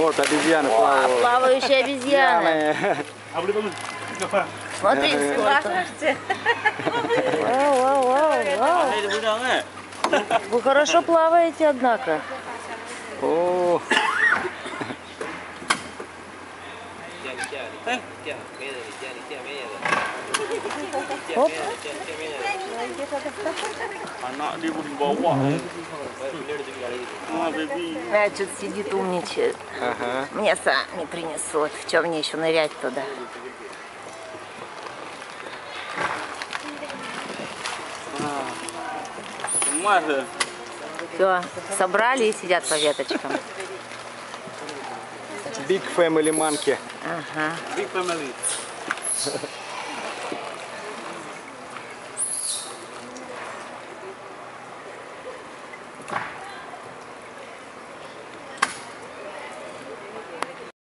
Вот обезьяны плавают. Плавающие обезьяны. Смотри, сколько. Вау. Вы хорошо плаваете, однако. О. Оп. Тут сидит, умничает. Ага. Мне сами принесут. В чем мне еще нырять туда? Все, собрали и сидят по веточкам. Big family monkey. Ага. Big family.